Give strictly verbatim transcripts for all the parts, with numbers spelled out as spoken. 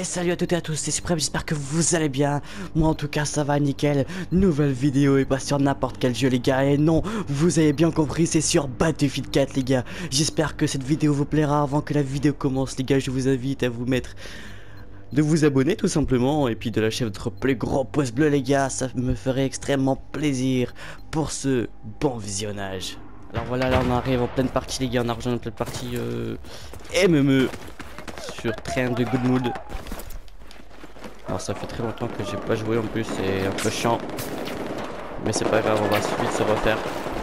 Et salut à toutes et à tous, c'est Suprême, j'espère que vous allez bien. Moi en tout cas ça va nickel. Nouvelle vidéo et pas sur n'importe quel jeu les gars. Et non, vous avez bien compris, c'est sur Battlefield quatre les gars. J'espère que cette vidéo vous plaira. Avant que la vidéo commence les gars, je vous invite à vous mettre... de vous abonner tout simplement. Et puis de lâcher votre plus gros pouce bleu les gars. Ça me ferait extrêmement plaisir pour ce bon visionnage. Alors voilà, là on arrive en pleine partie les gars. On a rejoint une pleine partie euh, M M E. Sur Train de Good Mood. Alors ça fait très longtemps que j'ai pas joué en plus, c'est un peu chiant. Mais c'est pas grave, on va vite se refaire.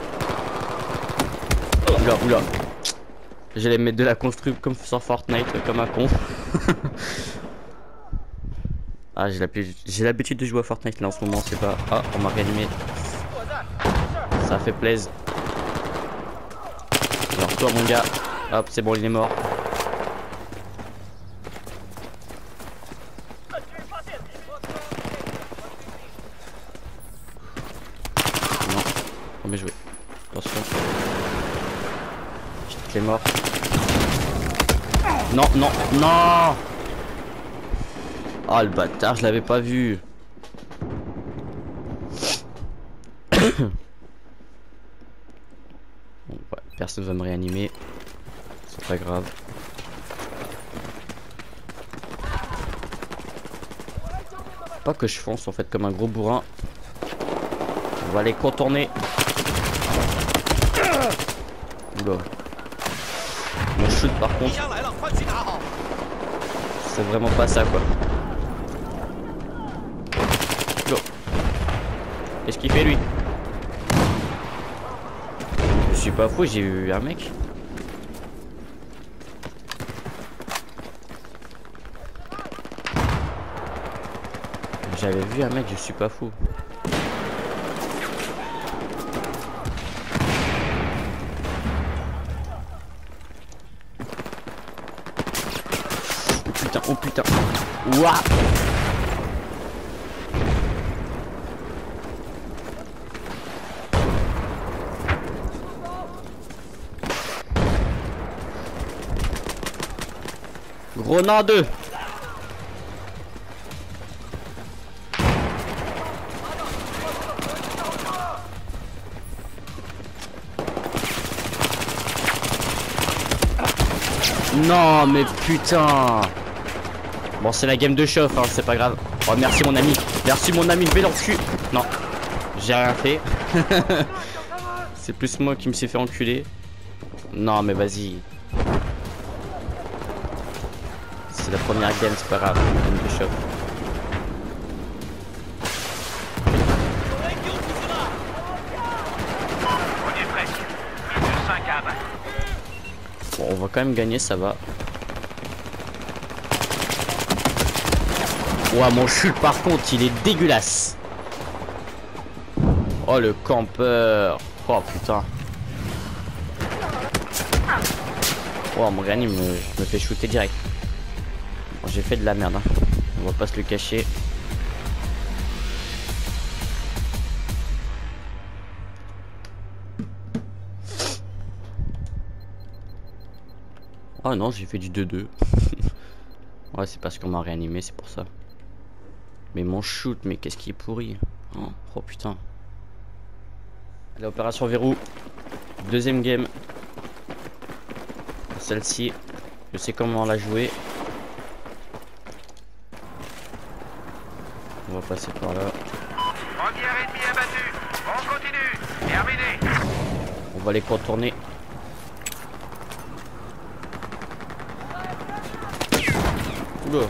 Oula, oula. J'allais mettre de la construction comme sur Fortnite, comme un con. Ah, j'ai l'habitude de jouer à Fortnite là en ce moment, c'est pas... Ah, on m'a réanimé. Ça fait plaisir. Alors toi mon gars, hop, c'est bon, il est mort. Bien joué. Attention. Je t'ai mort. Non, non, non. Oh le bâtard, je l'avais pas vu. Bon, ouais, personne va me réanimer. C'est pas grave. Pas que je fonce en fait comme un gros bourrin. On va les contourner. Oula. Mon shoot par contre, c'est vraiment pas ça quoi. Qu'est-ce qu'il fait lui? Je suis pas fou, j'ai eu un mec. J'avais vu un mec, je suis pas fou. Oh putain. Ouah. Grenade. Non mais putain. Bon c'est la game de chauffe hein, c'est pas grave. Oh merci mon ami. Merci mon ami, je vais l'enculer. Non, j'ai rien fait. C'est plus moi qui me suis fait enculer. Non mais vas-y. C'est la première game, c'est pas grave. Game de chauffe. Bon on va quand même gagner, ça va. Ouah, mon chute par contre, il est dégueulasse. Oh, le campeur. Oh, putain. Oh, mon gars, il me, je me fait shooter direct. Bon, j'ai fait de la merde. Hein. On va pas se le cacher. Oh non, j'ai fait du deux deux. Ouais, c'est parce qu'on m'a réanimé, c'est pour ça. Mais mon shoot, mais qu'est-ce qui est pourri. Oh, oh putain. Allez, opération verrou. Deuxième game. Celle-ci, je sais comment la jouer. On va passer par là. Première ennemi abattu. On continue. Terminé. On va les contourner. Oula.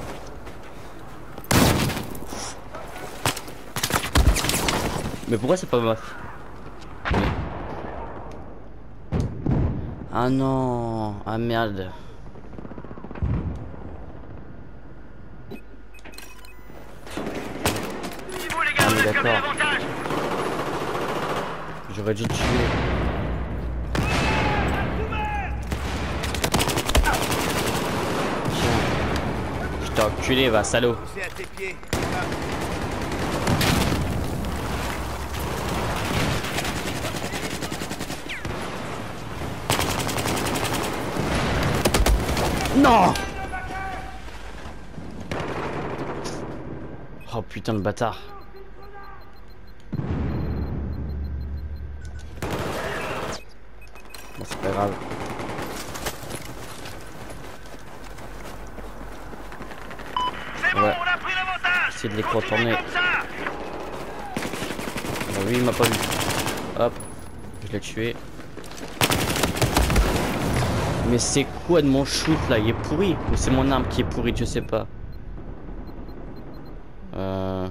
Mais pourquoi c'est pas moche? Ah non. Ah merde. Ah mais d'accord. J'aurais dû tuer. Tiens. Je t'ai enculé, va salaud. Non. putain de bâtard. Bon, c'est pas grave. Ouais. Essayer de les contourner. Bon, lui il m'a pas vu. Hop, je l'ai tué. Mais c'est quoi de mon shoot là? Il est pourri? Ou c'est mon arme qui est pourrie? Je sais pas. Euh...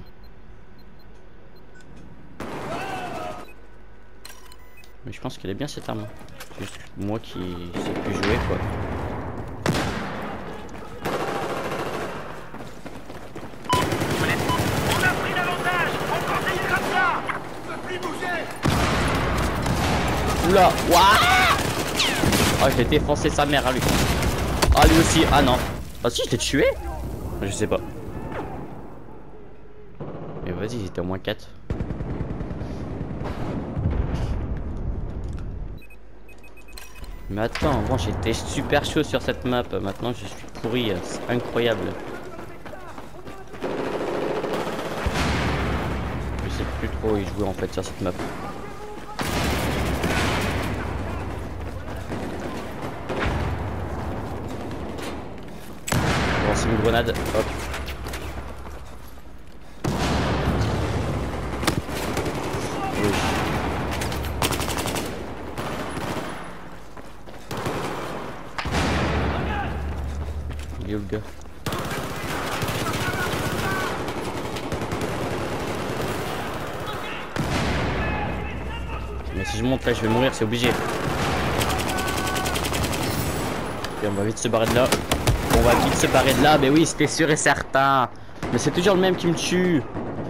Mais je pense qu'elle est bien cette arme. C'est juste moi qui sais plus jouer quoi. Oula, waouh! Oh, je l'ai défoncé sa mère à lui. Ah, lui aussi. Ah non. Ah si, je l'ai tué. Je sais pas. Mais vas-y, il était au moins quatre. Mais attends, bon, j'étais super chaud sur cette map. Maintenant, je suis pourri. C'est incroyable. Je sais plus trop y jouer en fait sur cette map. Une grenade, hop. Oui. Il est où le gars? Mais si je monte là, je vais mourir, c'est obligé. Et on va vite se barrer de là. On va vite se barrer de là, mais oui, c'était sûr et certain. Mais c'est toujours le même qui me tue.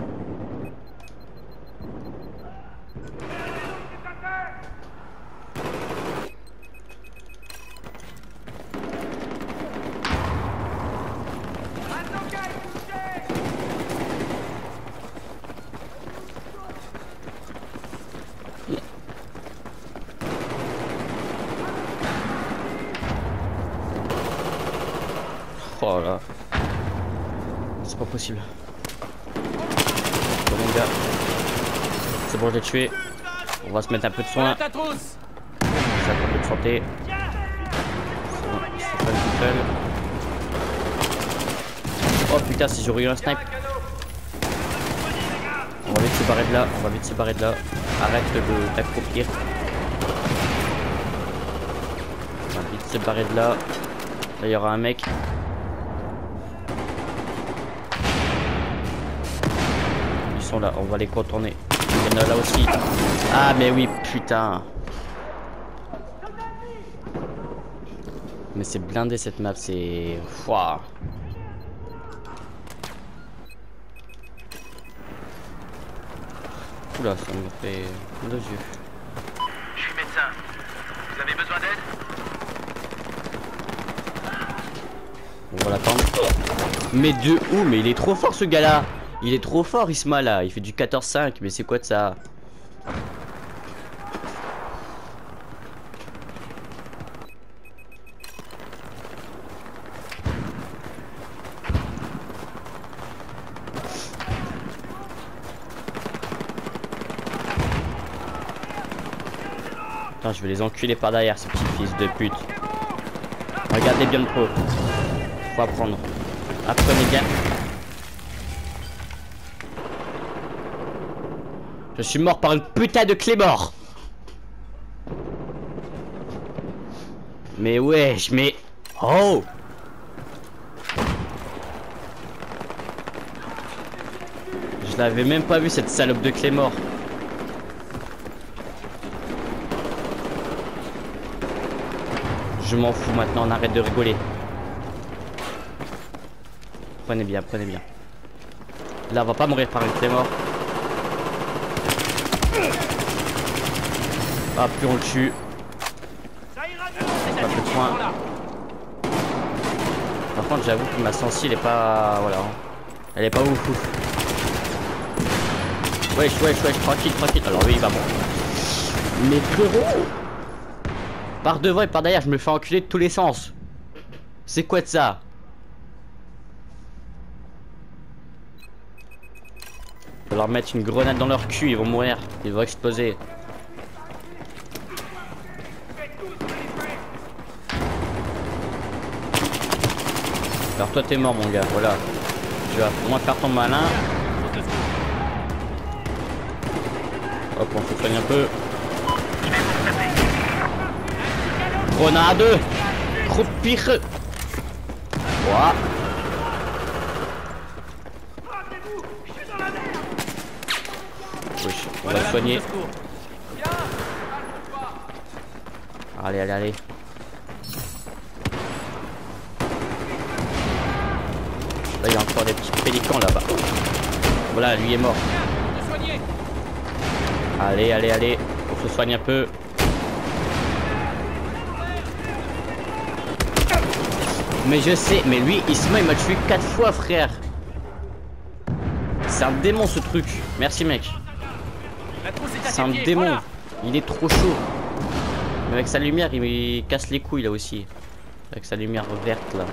Oh là, c'est pas possible. Bon mon gars, c'est bon, je l'ai tué. On va se mettre un peu de soin. Ça un peu de santé. C'est bon, c'est pas tout seul. Oh putain, si j'aurais eu un snipe. On va vite se barrer de là. On va vite se barrer de là. Arrête de t'accroupir. On va vite se barrer de là. Là, il y aura un mec. Sont là, on va les contourner. Il y en a là aussi. Ah mais oui, putain. Mais c'est blindé cette map, c'est... Waouh. Oula, ça me fait deux yeux. Je suis médecin. Vous avez besoin d'aide? On va l'attendre. Mais de où? Mais il est trop fort ce gars là. Il est trop fort Isma là, il fait du quatorze cinq, mais c'est quoi de ça? Putain, je vais les enculer par derrière ces petits fils de pute. Regardez bien le pro. Faut apprendre. Apprenez bien. Je suis mort par une putain de clé mort. Mais wesh, mais... Oh! Je l'avais même pas vu cette salope de clé mort. Je m'en fous maintenant, on arrête de rigoler. Prenez bien, prenez bien. Là, on va pas mourir par une clé mort. Ah, plus on le tue. Pas plus de soin. Par contre, j'avoue que ma sensi, elle est pas... Voilà. Elle est pas ouf ouf. Wesh, wesh, wesh, tranquille, tranquille. Alors lui, il va bon. Mais frérot, par devant et par derrière, je me fais enculer de tous les sens. C'est quoi de ça? Je vais leur mettre une grenade dans leur cul, ils vont mourir, ils vont exploser. Alors toi t'es mort mon gars, voilà. Tu vas au moins faire ton malin. Hop, on se soigne un peu. Grenade. Trop pire. Voilà. Oui, on va le soigner. Allez, allez, allez. Là, il y a encore des petits pélicans là-bas. Voilà, lui est mort. Allez, allez, allez. On se soigne un peu. Mais je sais, mais lui, Isma, il m'a tué quatre fois, frère. C'est un démon ce truc. Merci, mec. C'est un démon. Il est trop chaud. Mais avec sa lumière, il, il casse les couilles là aussi. Avec sa lumière verte là.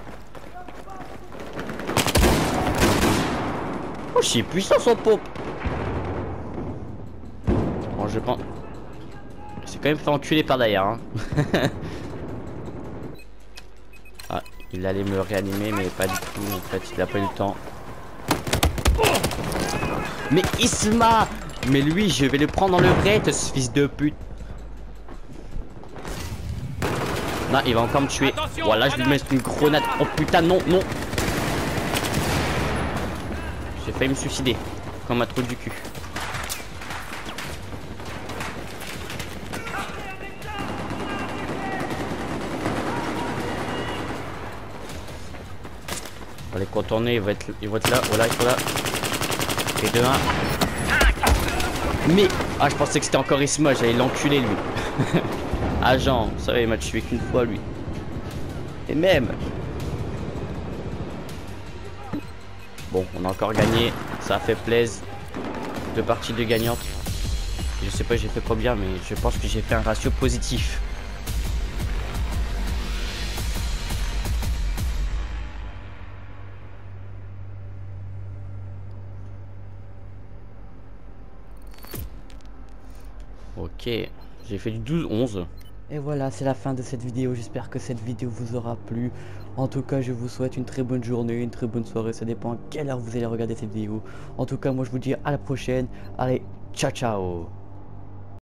Oh, c'est puissant son pop. Bon, je pense. C'est quand même fait enculer par derrière. Hein. Ah, il allait me réanimer, mais pas du tout. En fait, il a pas eu le temps. Mais Isma! Mais lui, je vais le prendre dans le vrai, ce fils de pute. Non, il va encore me tuer. Attention, voilà, je vais lui mettre une grenade. Oh putain, non, non. J'ai failli me suicider. Comme un trou du cul. On va les contourner, il va être, il va être là. Voilà, il faut là. Et de un. Mais ah, je pensais que c'était encore Isma, j'allais l'enculer lui. Agent, vous savez, il m'a tué qu'une fois lui. Et même. Bon, on a encore gagné, ça a fait plaisir. Deux parties de gagnantes. Je sais pas j'ai fait combien, mais je pense que j'ai fait un ratio positif. Ok, j'ai fait du douze onze. Et voilà, c'est la fin de cette vidéo. J'espère que cette vidéo vous aura plu. En tout cas, je vous souhaite une très bonne journée, une très bonne soirée. Ça dépend à quelle heure vous allez regarder cette vidéo. En tout cas, moi je vous dis à la prochaine. Allez, ciao ciao.